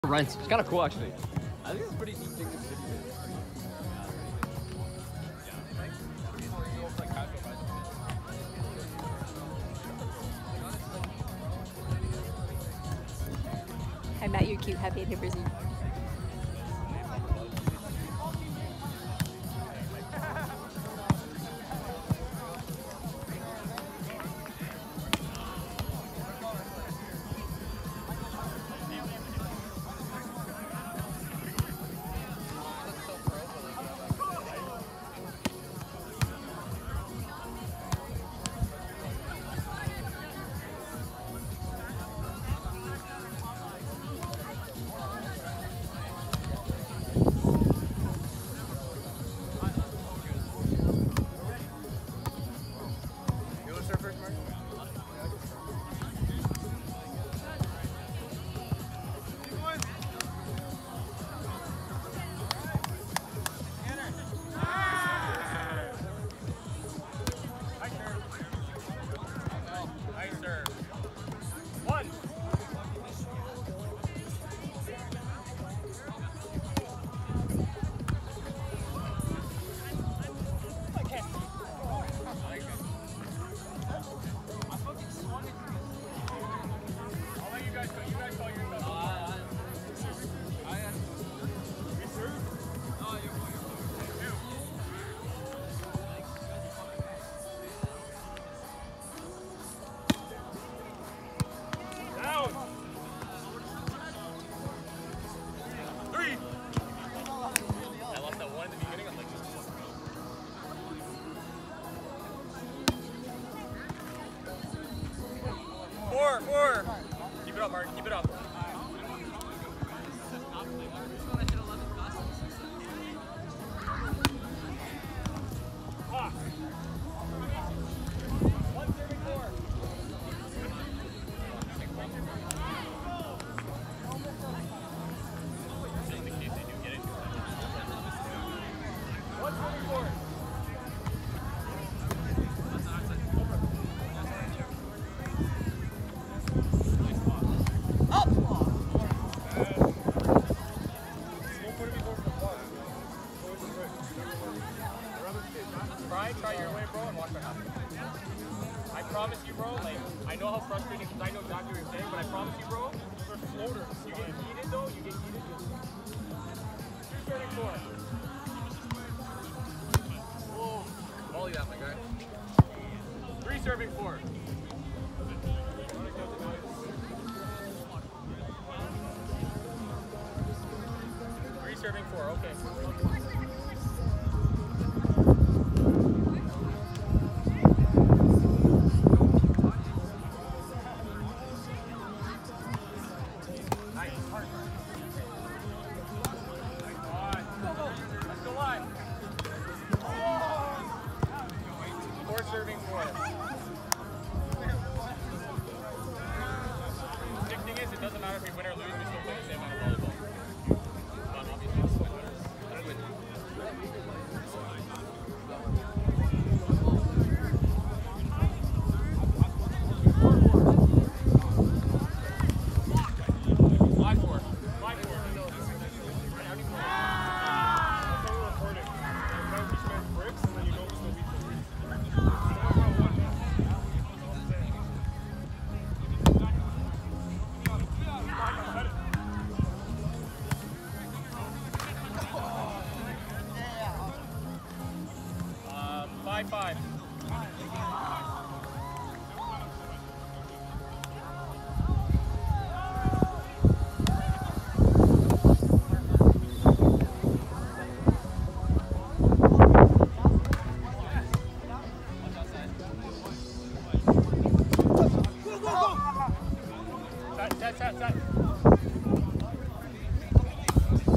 Rents. It's kind of cool, actually. I think it's pretty neat thing to do. I met your cute happy neighbors. Four. Keep it up, Mark. Keep it up. Try your way, bro, and watch what happens. I promise you, bro, like, I know how frustrating, because I know exactly what you're saying, but I promise you, bro, for floaters, you get heated, though, you get heated. 234. Whoa. Volley that, my guy. 3 serving 4. 3 serving 4, okay. Serving 4. The thing is, it doesn't matter if we win or lose, we still play the same amount of volleyball. But obviously, this one matters. Five. Set.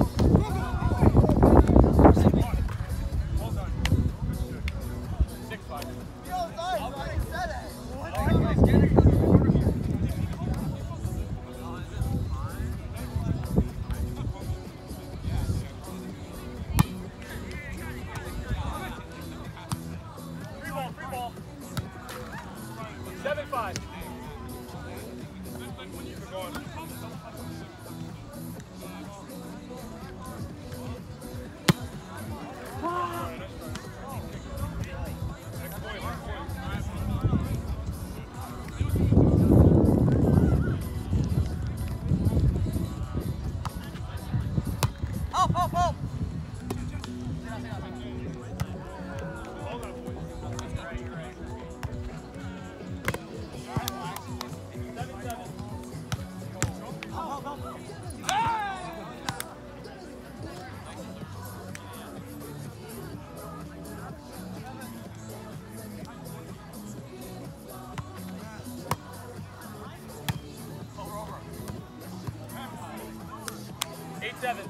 Well done. 6-5. 8-7.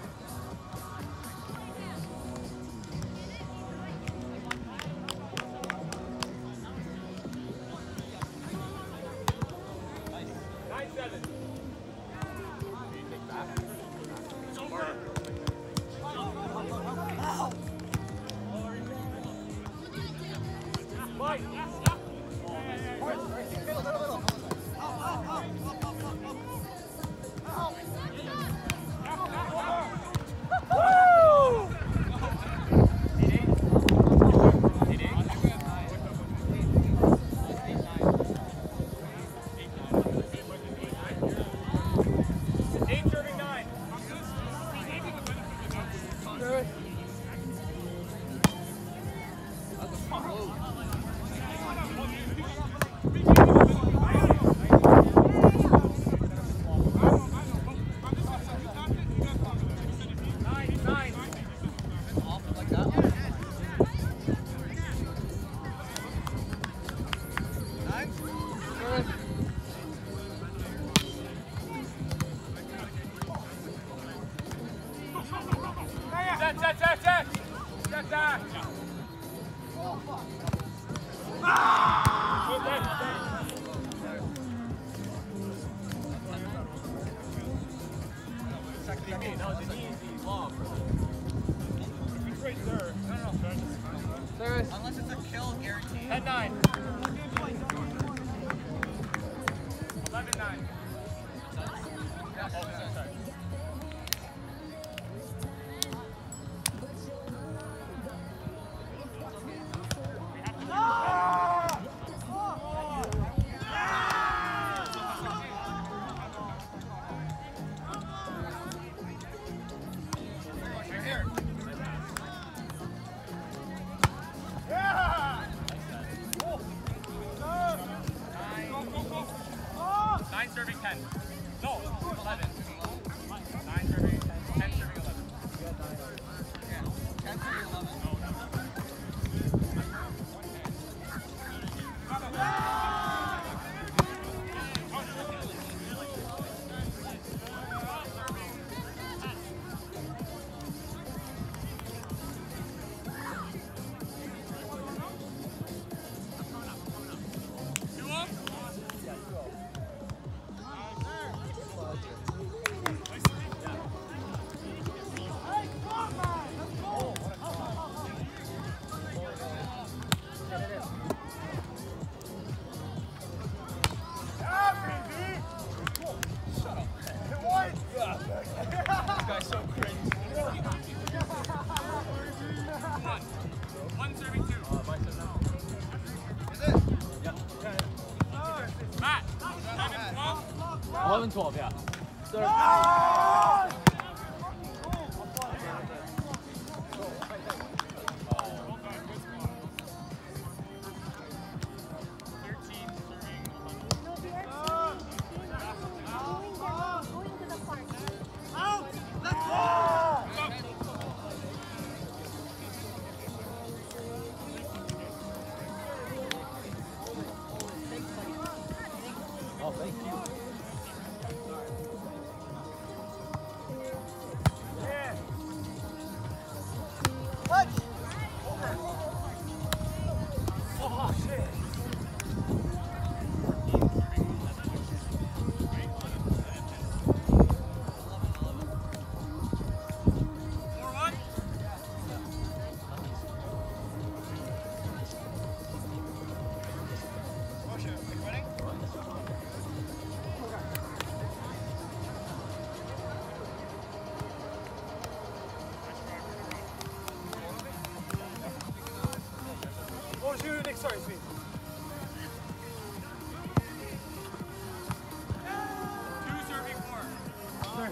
Unless it's a kill guarantee. 10-9. 11-9. Serving 10. No, 11. 9 serving 10. 10 serving 11. Yeah, 10 serving 11. One serving 2. Is it? Yep. Matt, 11-12. 11-12, yeah. Third. Oh, thank you. What was your next? Sorry, sweet. Two serving 4.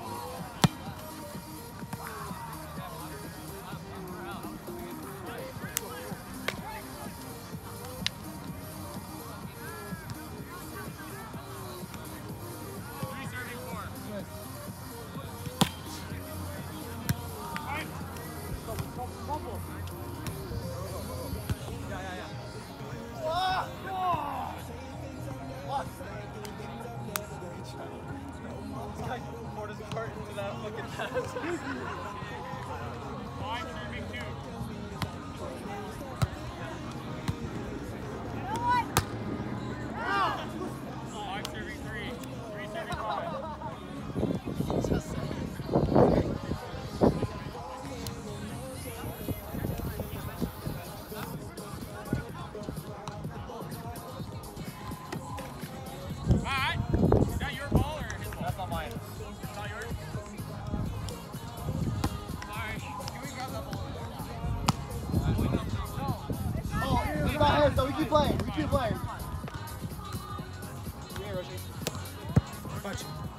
Three serving 4. Quarters apart. Five serving 2. 5 serving 3. 3 serving 5. Alright. Is that your ball or his ball? That's not mine. It's not yours? Sorry. Can we grab that ball? Oh, it's not him, so we keep playing. We keep playing. Yeah, Roshi. Punch.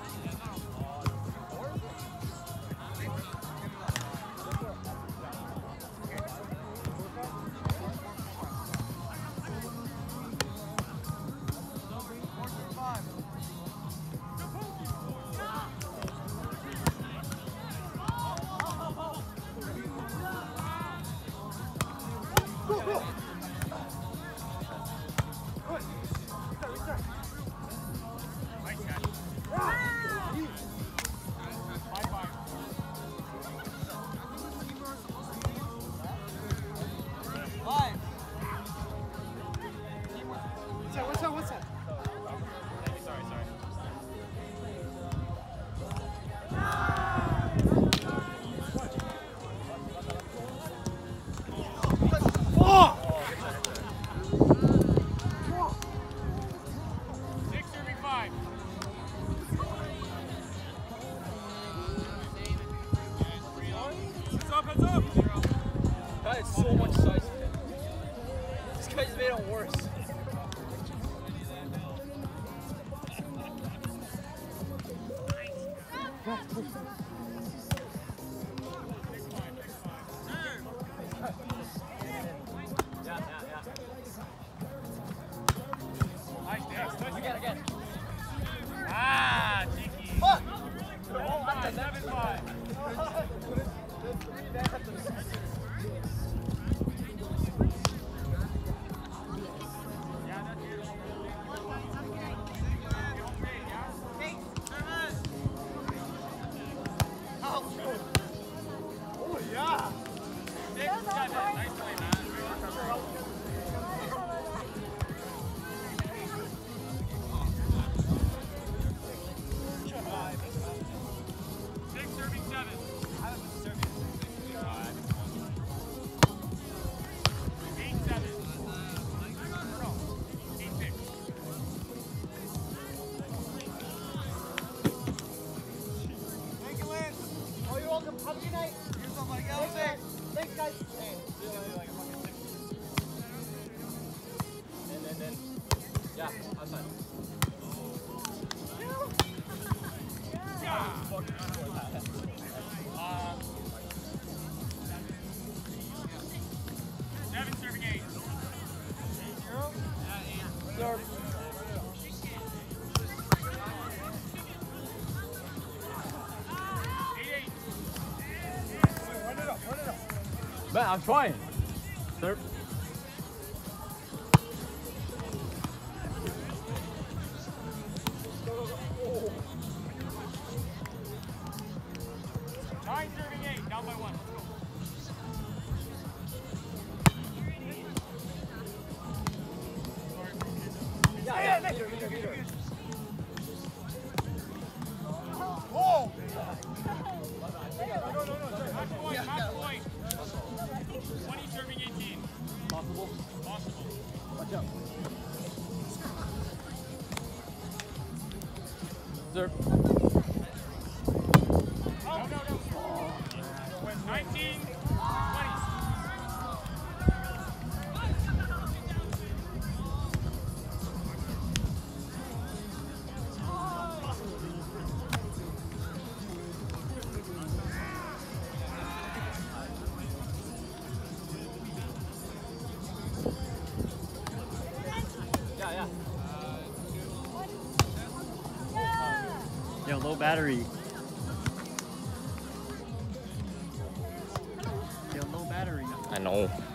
Nice catch. 5-5. Live. What's that? Sorry. Oh! 6 serving 5. Heads up, heads up! That is so much size. This guy's made it worse. Yeah. Nice, Dix. Again. Ah, cheeky. Fuck! 7-5. Oh, yeah! 6-7. Nice play, man. Six serving 7. 8-7. 8-6. Thank you, Lance. Oh, you're welcome. Have a good night. Here's somebody else. Thanks, guys. Hey. Then. Yeah, outside. Seven serving 8. Serve. 8-8. Run it up. Man, I'm trying. Serve. Nine serving 8. Down by 1. Let's go. Whoa! Match point. 20 serving 18. Possible. Possible. Watch out. Serve. Oh, no. 19. 20. Yeah. Yo, low battery. Yo, low battery. I know.